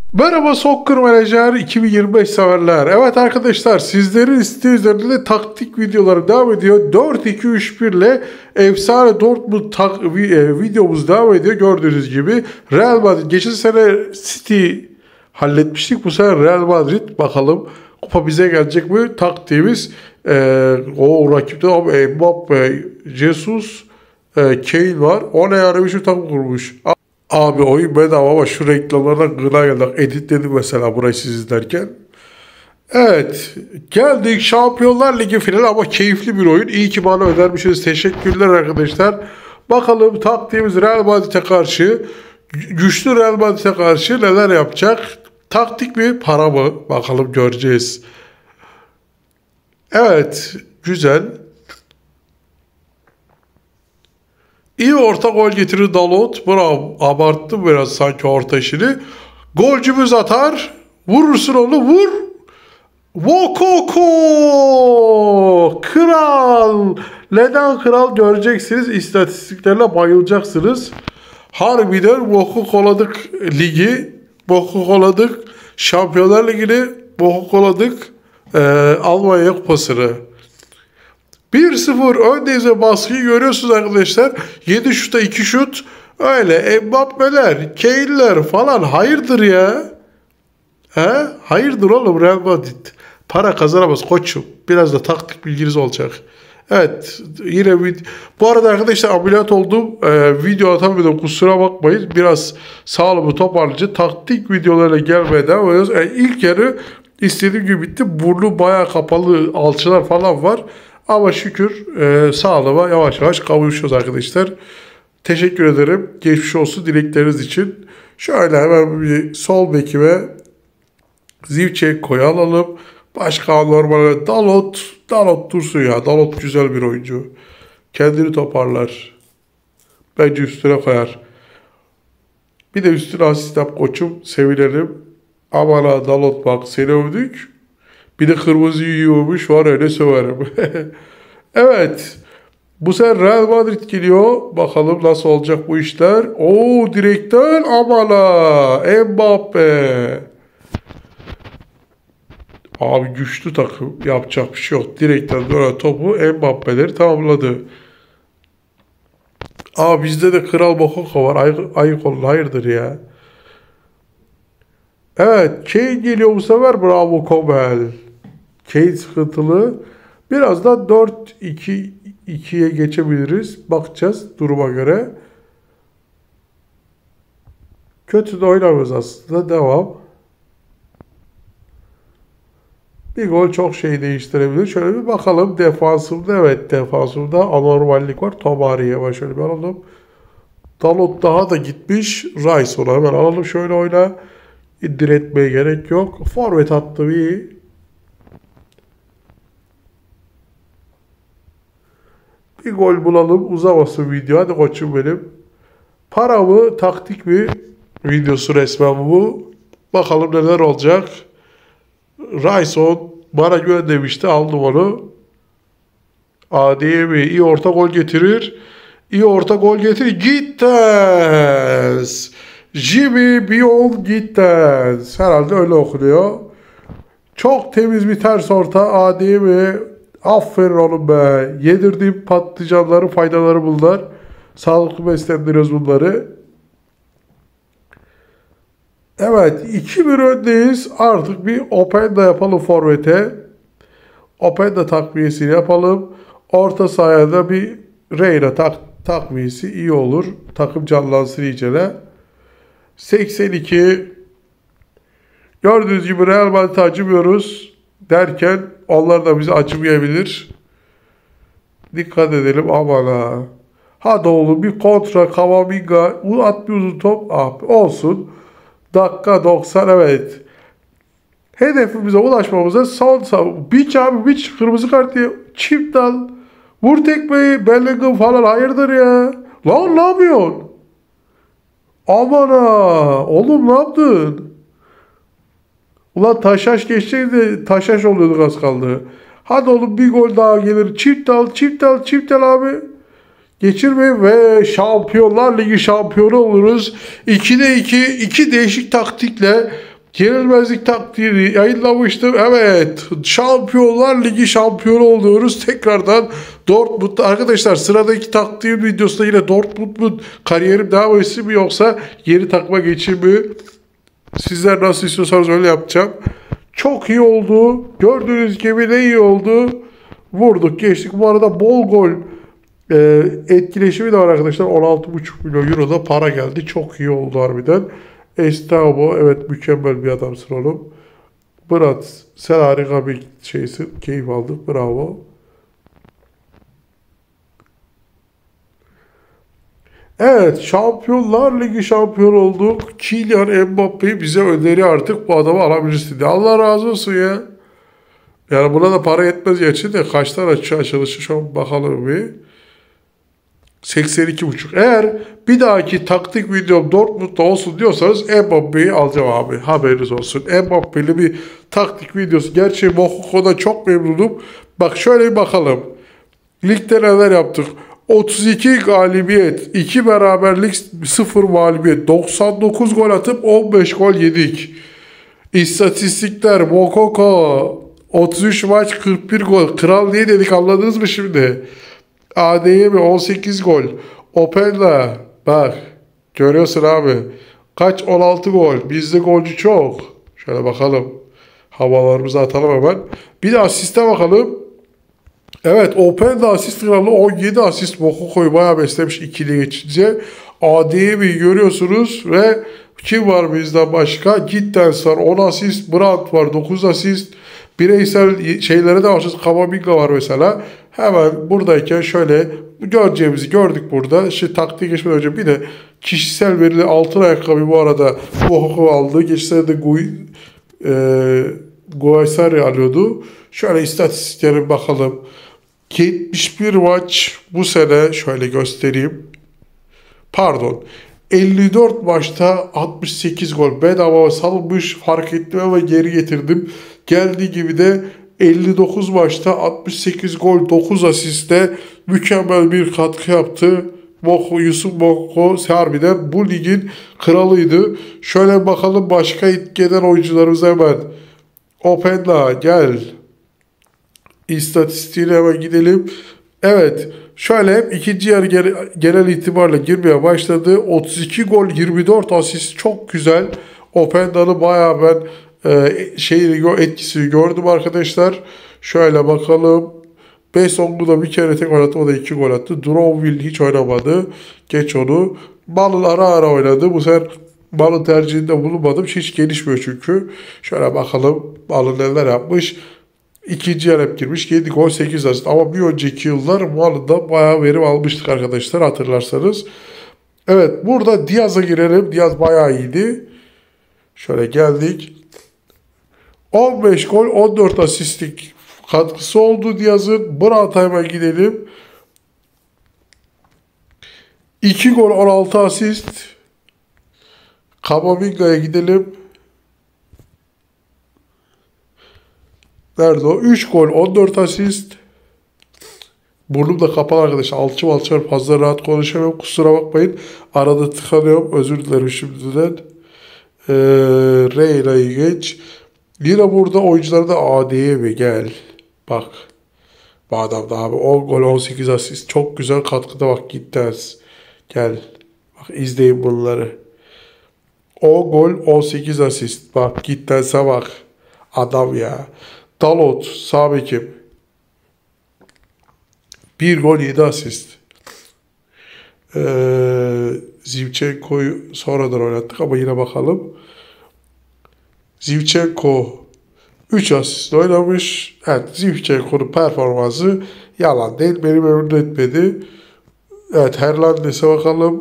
Merhaba Soccer Manager 2025 severler. Evet arkadaşlar, sizlerin isteği üzerinde de taktik videoları devam ediyor. 4-2-3-1 ile efsane Dortmund videomuz devam ediyor. Gördüğünüz gibi Real Madrid geçen sene City halletmiştik. Bu sefer Real Madrid, bakalım kupa bize gelecek mi? Taktiğimiz o rakipte Mbappe, Jesus, Kane var. O ne yaramış, bir takım kurmuş. Abi oyun bedava ama şu reklamlardan gına geldik. Editledim mesela burayı siz izlerken. Evet, geldik Şampiyonlar Ligi finali ama keyifli bir oyun. İyi ki bana önermişsiniz. Teşekkürler arkadaşlar. Bakalım taktiğimiz Real Madrid'e karşı, güçlü Real Madrid'e karşı neler yapacak? Taktik mi, para mı? Bakalım göreceğiz. Evet, güzel. İyi orta gol getirir Dalot. Bravo. Abarttım biraz sanki orta işini. Golcümüz atar. Vurursun onu, vur. Vokoko! Kral! Neden kral göreceksiniz. İstatistiklerle bayılacaksınız. Harbiden Vokokoladık ligi. Vokokoladık Şampiyonlar Ligi'ni. Vokokoladık Almanya Kupası'nı. 1-0 öndeyiz ve baskıyı görüyorsunuz arkadaşlar. 7 şuta 2 şut. Öyle Mbappe'ler, Kane'ler falan hayırdır ya. He? Hayırdır oğlum Real Madrid. Para kazanamaz koçum. Biraz da taktik bilginiz olacak. Evet, yine bu arada arkadaşlar ameliyat oldum. Video atamadım, kusura bakmayın. Biraz sağlığımı toparlayınca taktik videolarla gelmeye devam ediyoruz. İlk yarı istediğim gibi bitti. Burnu bayağı kapalı, alçılar falan var. Ama şükür sağlığıma yavaş yavaş kavuşuyoruz arkadaşlar. Teşekkür ederim. Geçmiş olsun dilekleriniz için. Şöyle hemen bir sol bekime Zivçek koyalım. Başka normalde Dalot dursun ya. Dalot güzel bir oyuncu. Kendini toparlar. Bence üstüne koyar. Bir de üstüne asist yap koçum. Sevinelim. Aman ha Dalot, bak seni övdük. Bir de kırmızı yiyormuş, var öyle söverim. Evet. Bu sefer Real Madrid geliyor. Bakalım nasıl olacak bu işler. Oo, direkten amala. Mbappe. Abi güçlü takım. Yapacak bir şey yok. Direkten böyle topu Mbappe'leri tamamladı. Aa, bizde de Kral Bokoko var. Ayık olun, hayırdır ya. Evet. Kane geliyor bu sefer. Bravo Kobel. Kane sıkıntılı. Birazdan 4-2-2'ye geçebiliriz. Bakacağız duruma göre. Kötü de oynamıyoruz aslında. Devam. Bir gol çok şey değiştirebilir. Şöyle bir bakalım defansımda. Evet, defansımda anormallik var. Tomari'ye şöyle bir alalım. Dalot daha da gitmiş. Rice onu hemen alalım. Şöyle oyna. Diretmeye gerek yok. Forvet attı iyi. Bir gol bulalım. Uzamasın video. Hadi koçum benim. Para mı, taktik mi? Videosu resmen bu. Bakalım neler olacak. Rayson bana güven demişti. Aldım onu. ADM iyi orta gol getirir. İyi orta gol getirir. Gittens. Jimmy Beyond Gittens. Herhalde öyle okunuyor. Çok temiz bir ters orta. ADM. Aferin oğlum be. Yedirdiğim patlıcanların faydaları bunlar. Sağlıklı beslendiriyoruz bunları. Evet, 2-1 öndeyiz. Artık bir Openda yapalım forvete. Openda takviyesini yapalım. Orta sahaya da bir Reyna takviyesi iyi olur. Takım canlansın iyicene. 82. Gördüğünüz gibi Real Madrid'e acımıyoruz derken onlar da bize acımayabilir. Dikkat edelim, aman ha. Hadi oğlum bir kontra Kamavinga. At bir uzun top. Ah, olsun. Dakika 90, evet. Hedefimize ulaşmamıza son Biç kırmızı kart diye çift dal. Vur tekmeyi Bellingham falan, hayırdır ya. Lan ne yapıyorsun? Aman ha. Oğlum ne yaptın? Ulan taşaş geçseydi taşaş oluyorduk az kaldı. Hadi oğlum bir gol daha gelir. Çift dal abi. Geçirmeyin ve Şampiyonlar Ligi şampiyonu oluruz. 2'de 2, iki değişik taktikle Yenilmezlik taktiğini yayınlamıştım. Evet, Şampiyonlar Ligi şampiyonu oluyoruz. Tekrardan Dortmund. Arkadaşlar sıradaki taktiğim videosunda yine Dortmund mu kariyerim devam etsin mi yoksa yeni takıma geçeyim mi? Sizler nasıl istiyorsanız öyle yapacağım. Çok iyi oldu. Gördüğünüz gibi ne iyi oldu. Vurduk geçtik. Bu arada bol gol etkileşimi de var arkadaşlar. 16,5 milyon euro da para geldi. Çok iyi oldu harbiden. Estavo, evet mükemmel bir adamsın oğlum. Murat, sen harika bir şeysin. Keyif aldık. Bravo. Evet, Şampiyonlar Ligi şampiyonu olduk. Kylian Mbappe bize öneri artık bu adamı alabiliriz dedi. Allah razı olsun ya. Yani buna da para yetmez gerçi de kaçtan açılışı şu an bakalım bir. 82,5. Eğer bir dahaki taktik videom Dortmund'da olsun diyorsanız Mbappe'yi alacağım abi. Haberiniz olsun. Mbappe'li bir taktik videosu. Gerçi Mokoko'da çok memnunum. Bak şöyle bir bakalım. Ligde neler yaptık? 32 galibiyet, 2 beraberlik, 0 mağlubiyet, 99 gol atıp 15 gol yedik. İstatistikler Mokoko 33 maç 41 gol. Kral diye dedik, anladınız mı şimdi? AD'ye mi 18 gol. Openda bak görüyorsun abi. Kaç 16 gol. Bizde golcü çok. Şöyle bakalım. Havalarımızı atalım hemen. Bir de asiste bakalım. Evet, Openda asist kralı 17 asist. Mokoko'yu bayağı beslemiş ikili geçince. AD'yi bir görüyorsunuz ve kim var bizden başka? Gittens var 10 asist. Brandt var 9 asist. Bireysel şeylere de başlıyoruz. Kamavinga var mesela. Hemen buradayken şöyle göreceğimizi gördük burada. İşte taktiğe geçmeden önce bir de kişisel verili altın ayakkabı bu arada Mokoko aldı. Geçsene de Guaysari alıyordu. Şöyle istatistiklerine bakalım. 71 maç bu sene şöyle göstereyim. Pardon. 54 maçta 68 gol bedava salınmış, fark ettim ama geri getirdim. Geldiği gibi de 59 maçta 68 gol 9 asiste mükemmel bir katkı yaptı. Yusuf Mokoko harbiden bu ligin kralıydı. Şöyle bakalım başka etkeden oyuncularımıza hemen. Openda gel. İstatistiğine hemen gidelim. Evet. Şöyle ikinci yarı genel itibarla girmeye başladı. 32 gol 24 asist çok güzel. Openda'nın bayağı ben etkisini gördüm arkadaşlar. Şöyle bakalım. Besong'u bir kere tek gol attı. O da 2 gol attı. Droville hiç oynamadı. Geç onu. Malın ara ara oynadı. Bu sefer Malın tercihinde bulunmadım. Hiç gelişmiyor çünkü. Şöyle bakalım. Malın neler yapmış. İkinci yer hep girmiş. 7 gol 8 asist. Ama bir önceki yıllar Malın'da bayağı verim almıştık arkadaşlar hatırlarsanız. Evet, burada Diaz'a girelim. Diaz bayağı iyiydi. Şöyle geldik. 15 gol 14 asistlik katkısı oldu Diaz'ın. Brandt'a hemen gidelim. 2 gol 16 asist. Kamavinga'ya gidelim. Nerede o? 3 gol 14 asist. Burnum da kapalı arkadaşlar. Alçım fazla rahat konuşamıyorum. Kusura bakmayın. Arada tıkanıyorum. Özür dilerim şimdiden. Reyna'yı geç. Yine burada oyuncularda AD'ye mi? Gel. Bak. Bu adam da abi 10 gol 18 asist. Çok güzel katkıda bak Gittens. Gel. Bak izleyin bunları. 10 gol 18 asist. Bak Gittens'e bak. Adam ya. Dalot sağ bekim. 1 gol 7 asist. Zivchenko'yu sonradan oynattık ama yine bakalım. Zivchenko 3 asist oynamış. Evet, Zivchenko'nun performansı yalan değil. Beni memnun etmedi. Evet, Hernandez'e bakalım.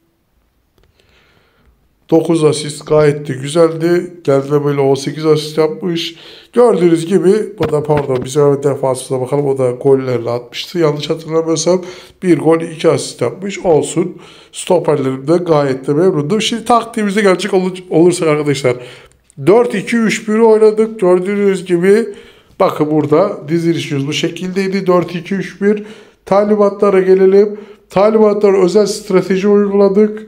9 asist gayet de güzeldi. Geldiğinde böyle 18 asist yapmış. Gördüğünüz gibi burada pardon bize hemen defansına bakalım. O da gollerini atmıştı. Yanlış hatırlamıyorsam 1 gol 2 asist yapmış. Olsun. Stoperlerimde gayet de memnundum. Şimdi taktiğimize gelecek olursak arkadaşlar. 4-2-3-1 oynadık. Gördüğünüz gibi bakın burada dizilişimiz bu şekildeydi. 4-2-3-1. Talimatlara gelelim. Talimatlara özel strateji uyguladık.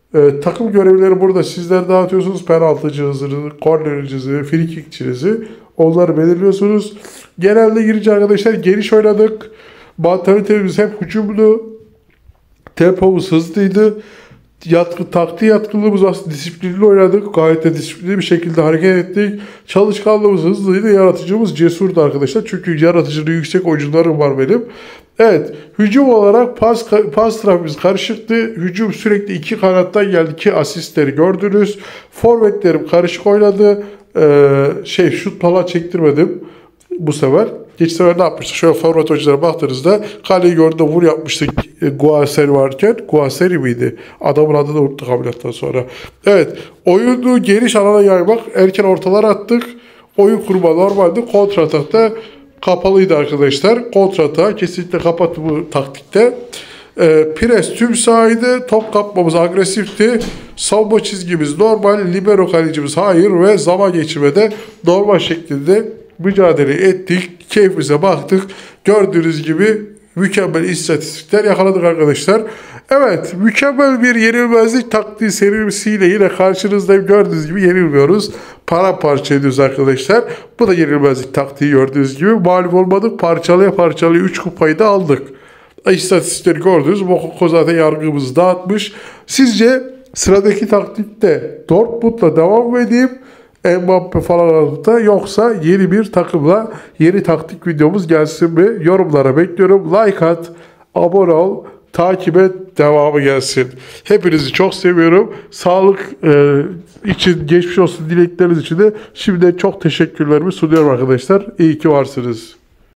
Takım görevleri burada sizler dağıtıyorsunuz. Penaltıcınızı, kornercinizi, frikikçinizi onları belirliyorsunuz. Genelde girince arkadaşlar geniş oynadık. Mantalitemiz hep hücumlu. Tempomuz hızlıydı. Taktiği yatkınlığımız aslında disiplinli oynadık. Gayet de disiplinli bir şekilde hareket ettik. Çalışkanlığımız hızlıydı. Yaratıcımız cesurdu arkadaşlar. Çünkü yaratıcılığı yüksek oyuncularım var benim. Evet. Hücum olarak pas trafiğimiz karışıktı. Hücum sürekli iki kanattan geldi. 2 asistleri gördünüz. Forvetlerim karışık oynadı. Şut falan çektirmedim bu sefer. Geçen sefer ne yapmıştık? Şöyle forvet oyunculara baktığınızda kaleyi gördüğünde vur yapmıştık Guaseri varken. Guaseri miydi? Adamın adını unuttuk ameliyattan sonra. Evet. Oyunu geniş alana yaymak. Erken ortalar attık. Oyun kurma normalde kontratakta kapalıydı arkadaşlar. Kontratak kesinlikle kapattı bu taktikte. Pres tüm sahaydı. Top kapmamız agresifti. Savunma çizgimiz normal. Libero kalecimiz hayır ve zaman geçirmede normal şekilde mücadele ettik. Keyfimize baktık. Gördüğünüz gibi mükemmel istatistikler yakaladık arkadaşlar. Evet, mükemmel bir yenilmezlik taktiği serisiyle yine karşınızdayım. Gördüğünüz gibi yenilmiyoruz. Paramparça ediyoruz arkadaşlar. Bu da yenilmezlik taktiği gördüğünüz gibi. Mağlup olmadık. Parçalaya parçalaya 3 kupayı da aldık. İstatistikleri gördünüz. Mokoko zaten yargımızı dağıtmış. Sizce sıradaki taktikte Dortmund'la devam mı edeyim? Mbappe falan alıp yoksa yeni bir takımla yeni taktik videomuz gelsin mi? Yorumlara bekliyorum. Like at, abone ol, takip et, devamı gelsin. Hepinizi çok seviyorum. Sağlık için geçmiş olsun dilekleriniz için de şimdiden çok teşekkürlerimi sunuyorum arkadaşlar. İyi ki varsınız.